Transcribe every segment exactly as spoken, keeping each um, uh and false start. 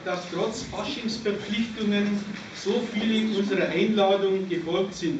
dass trotz Faschingsverpflichtungen so viele unserer Einladung gefolgt sind.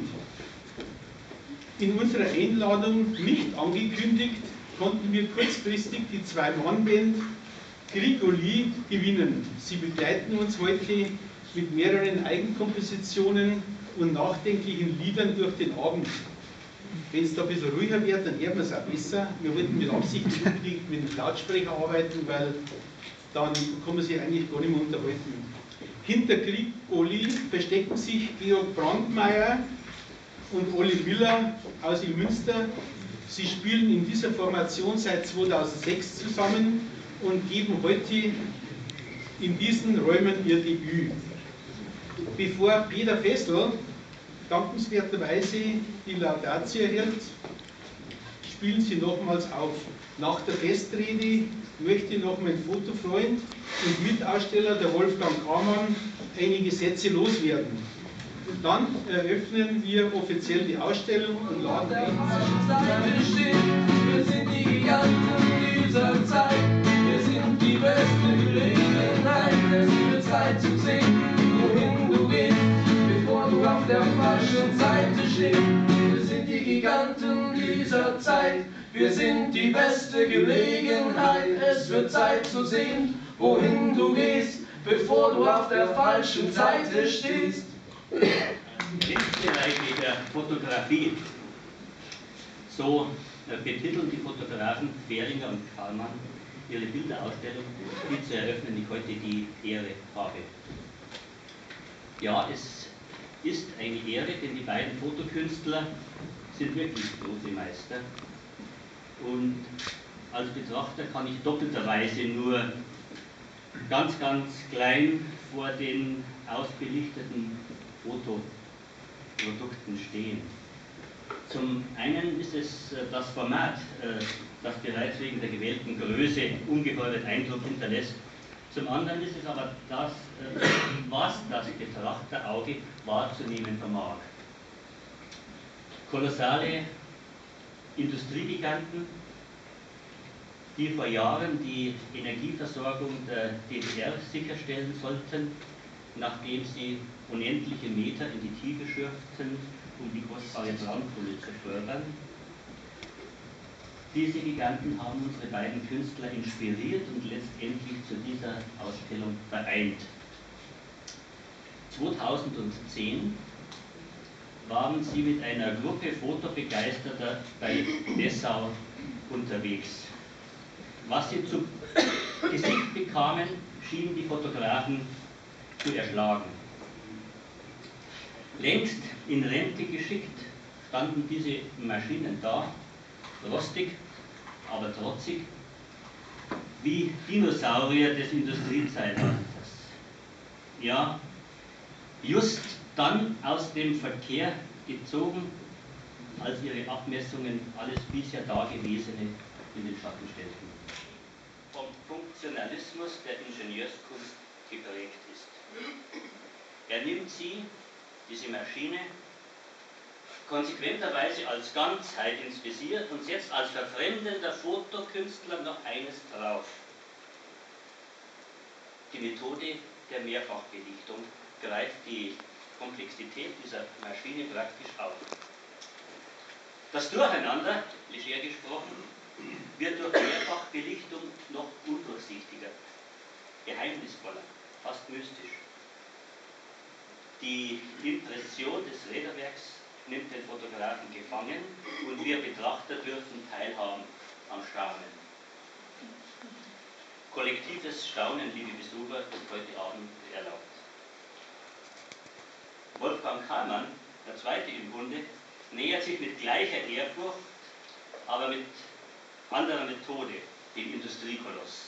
In unserer Einladung nicht angekündigt, konnten wir kurzfristig die Zwei-Mann-Band Grigoli gewinnen. Sie begleiten uns heute mit mehreren Eigenkompositionen und nachdenklichen Liedern durch den Abend. Wenn es da ein bisschen ruhiger wird, dann hört man es auch besser. Wir wollten mit Absicht mit dem Lautsprecher arbeiten, weil dann kann man sich eigentlich gar nicht mehr unterhalten. Hinter Grigoli verstecken sich Georg Brandmeier und Olli Miller aus Münster. Sie spielen in dieser Formation seit zweitausendsechs zusammen und geben heute in diesen Räumen ihr Debüt. Bevor Peter Fessel dankenswerterweise die Laudatio hält, spielen sie nochmals auf. Nach der Festrede möchte noch mein Fotofreund und Mitaussteller, der Wolfgang Kamann, einige Sätze loswerden. Und dann eröffnen wir offiziell die Ausstellung und laden ein. Wir sind die Giganten dieser Zeit, wir sind die beste Gelegenheit, es wird Zeit zu sehen, wohin du gehst, bevor du auf der falschen Seite stehst. Wir sind die Giganten dieser Zeit, wir sind die beste Gelegenheit, es wird Zeit zu sehen, wohin du gehst, bevor du auf der falschen Seite stehst. Lebensbereiche der Fotografie. So äh, betiteln die Fotografen Fähringer und Karlmann ihre Bilderausstellung, die zu eröffnen ich heute die Ehre habe. Ja, es ist eine Ehre, denn die beiden Fotokünstler sind wirklich große Meister. Und als Betrachter kann ich doppelterweise nur ganz, ganz klein vor den ausbelichteten Fotoprodukten stehen. Zum einen ist es das Format, das bereits wegen der gewählten Größe ungeheuren Eindruck hinterlässt. Zum anderen ist es aber das, was das Betrachterauge wahrzunehmen vermag. Kolossale Industriegiganten, die vor Jahren die Energieversorgung der D D R sicherstellen sollten, nachdem sie unendliche Meter in die Tiefe schürften, um die kostbare Braunkohle zu fördern. Diese Giganten haben unsere beiden Künstler inspiriert und letztendlich zu dieser Ausstellung vereint. zweitausendzehn waren sie mit einer Gruppe Fotobegeisterter bei Dessau unterwegs. Was sie zu Gesicht bekamen, schienen die Fotografen zu erschlagen. Längst in Rente geschickt standen diese Maschinen da, rostig, aber trotzig, wie Dinosaurier des Industriezeitalters. Ja, just dann aus dem Verkehr gezogen, als ihre Abmessungen alles bisher Dagewesene in den Schatten stellten. Vom Funktionalismus der Ingenieurskunst geprägt ist. Er nimmt sie, diese Maschine, konsequenterweise als Ganzheit ins Visier und setzt als verfremdender Fotokünstler noch eines drauf. Die Methode der Mehrfachbelichtung greift die Komplexität dieser Maschine praktisch auf. Das Durcheinander, leger gesprochen, wird durch Mehrfachbelichtung noch undurchsichtiger, geheimnisvoller, fast mystisch. Die Impression des Räderwerks nimmt den Fotografen gefangen und wir Betrachter dürfen teilhaben am Staunen. Kollektives Staunen, liebe Besucher, ist heute Abend erlaubt. Wolfgang Kamann, der Zweite im Bunde, nähert sich mit gleicher Ehrfurcht, aber mit anderer Methode dem Industriekoloss.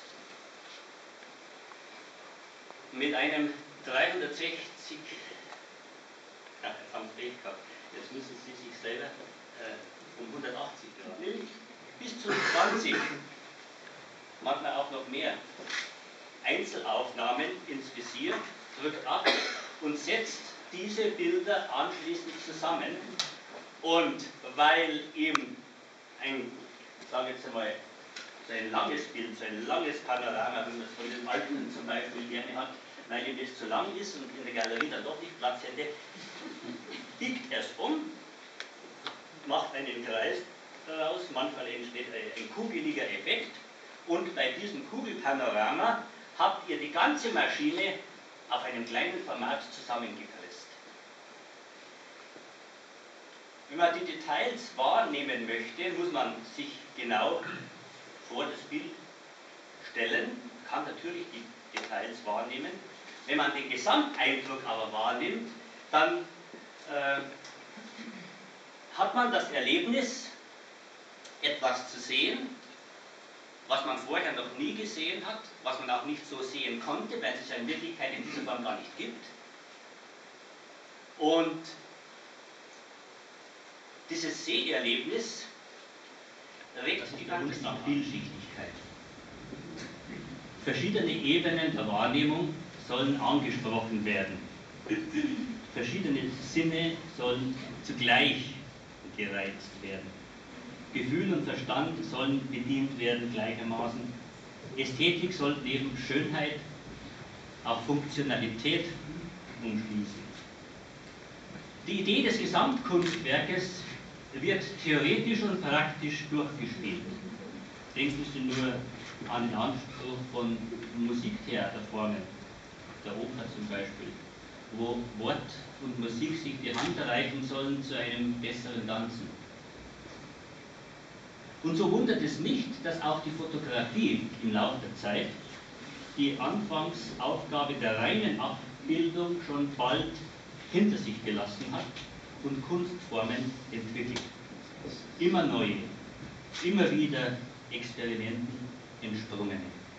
Mit einem dreihundertsechzig, ach, jetzt haben Sie recht gehabt, jetzt müssen Sie sich selber äh, um hundertachtzig Grad, bis zu zwanzig, manchmal auch noch mehr, Einzelaufnahmen ins Visier, drückt ab und setzt diese Bilder anschließend zusammen. Und weil eben ein, sagen wir jetzt einmal, so ein langes Bild, so ein langes Panorama, wie man es von den Alten zum Beispiel gerne hat, weil ihm das zu lang ist und in der Galerie dann doch nicht Platz hätte, biegt er es um, macht einen Kreis daraus, manchmal entsteht ein kugeliger Effekt und bei diesem Kugelpanorama habt ihr die ganze Maschine auf einem kleinen Format zusammengepresst. Wenn man die Details wahrnehmen möchte, muss man sich genau vor das Bild stellen, kann natürlich die Details wahrnehmen. Wenn man den Gesamteindruck aber wahrnimmt, dann äh, hat man das Erlebnis, etwas zu sehen, was man vorher noch nie gesehen hat, was man auch nicht so sehen konnte, weil es ja in Wirklichkeit in dieser Form gar nicht gibt. Und dieses Seherlebnis regt die Wunsch nach Vielschichtigkeit. Verschiedene Ebenen der Wahrnehmung sollen angesprochen werden. Verschiedene Sinne sollen zugleich gereizt werden. Gefühl und Verstand sollen bedient werden gleichermaßen. Ästhetik soll neben Schönheit auch Funktionalität umschließen. Die Idee des Gesamtkunstwerkes wird theoretisch und praktisch durchgespielt. Denken Sie nur an den Anspruch von Musiktheaterformen, der Oper zum Beispiel, wo Wort und Musik sich die Hand reichen sollen zu einem besseren Tanzen. Und so wundert es nicht, dass auch die Fotografie im Laufe der Zeit die Anfangsaufgabe der reinen Abbildung schon bald hinter sich gelassen hat und Kunstformen entwickelt. Immer neue, immer wieder Experimenten entsprungen.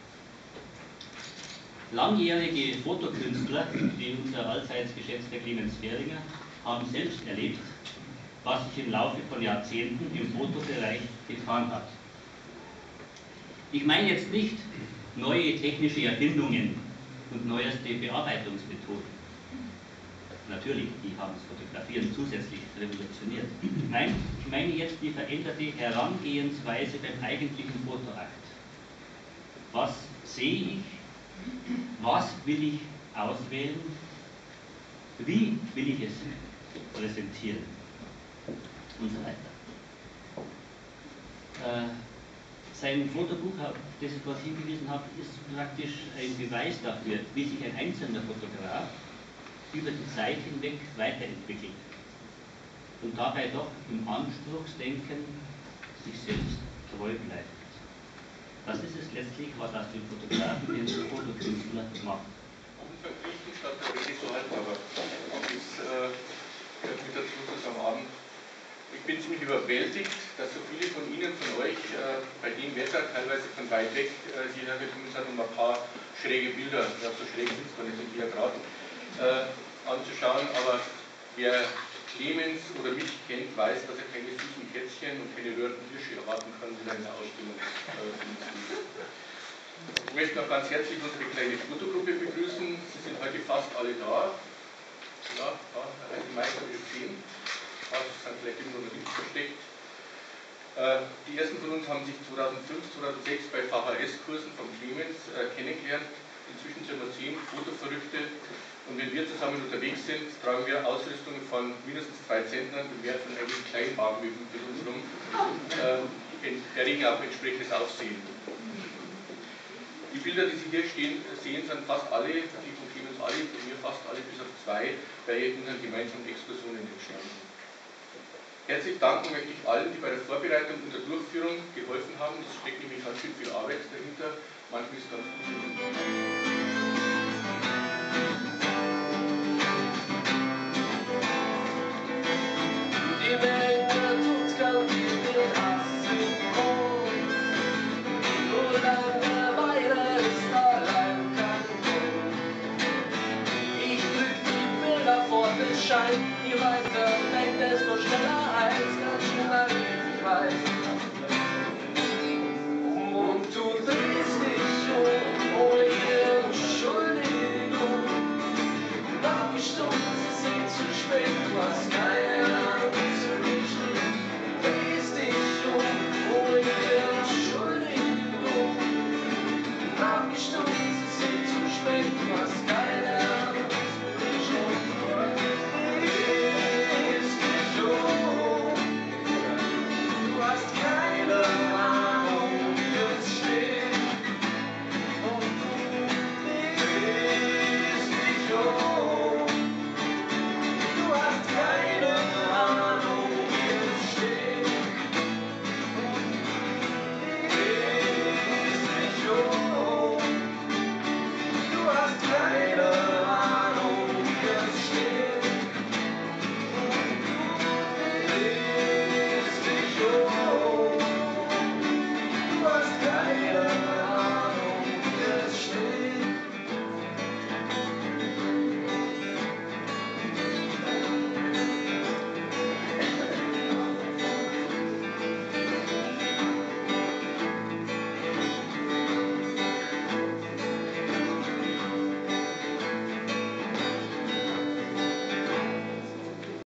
Langjährige Fotokünstler, wie unser allseits geschätzter Clemens Fehringer, haben selbst erlebt, was sich im Laufe von Jahrzehnten im Fotobereich getan hat. Ich meine jetzt nicht neue technische Erfindungen und neueste Bearbeitungsmethoden. Natürlich, die haben das Fotografieren zusätzlich revolutioniert. Nein, ich meine jetzt die veränderte Herangehensweise beim eigentlichen Fotoakt. Was sehe ich? Was will ich auswählen? Wie will ich es präsentieren? Und so weiter. Äh, sein Fotobuch, auf das ich dort hingewiesen habe, ist praktisch ein Beweis dafür, wie sich ein einzelner Fotograf über die Zeit hinweg weiterentwickelt und dabei doch im Anspruchsdenken sich selbst treu bleibt. Das ist es letztlich, was aus dem Fotografen den Fotokünstler macht. Verpflichten statt der Rede zu halten, aber das äh, gehört mit dazu zusammen. Ich bin ziemlich überwältigt, dass so viele von Ihnen, von euch, äh, bei dem Wetter, teilweise von weit weg, äh, hierher gekommen sind, um ein paar schräge Bilder, ja, so schräg sind es gar nicht, sind vier Grad, äh, anzuschauen. Aber wer Clemens oder mich kennt, weiß, dass er keine süßen Kätzchen und keine röhrenden Hirsche erwarten kann, wenn er in der Ausstellung äh, Ich möchte noch ganz herzlich unsere kleine Fotogruppe begrüßen. Sie sind heute fast alle da. Ja, da, die meisten wir sehen. Das sind vielleicht immer noch nicht versteckt. Äh, die ersten von uns haben sich zweitausendfünf, zweitausendsechs bei V H S-Kursen von Clemens äh, kennengelernt. Inzwischen sind wir zehn Fotoverrückte. Und wenn wir zusammen unterwegs sind, tragen wir Ausrüstung von mindestens drei Zentnern im Wert von einigen Kleinwagen mit uns rum. Äh, erregen auch entsprechendes Aufsehen. Die Bilder, die Sie hier stehen, sehen, sind fast alle, die von Clemens alle, von mir fast alle bis auf zwei, bei unseren gemeinsamen Exkursionen entstanden. Herzlich danken möchte ich allen, die bei der Vorbereitung und der Durchführung geholfen haben. Es steckt nämlich ganz schön viel Arbeit dahinter. Manchmal ist es ganz gut. Die Welt tut ganz viel Asynchron, nur lange weiter ist allein kann. Ich drück die Bilder vor, es scheint, je weiter weg, desto schneller eins, ganz schneller wie ich weiß.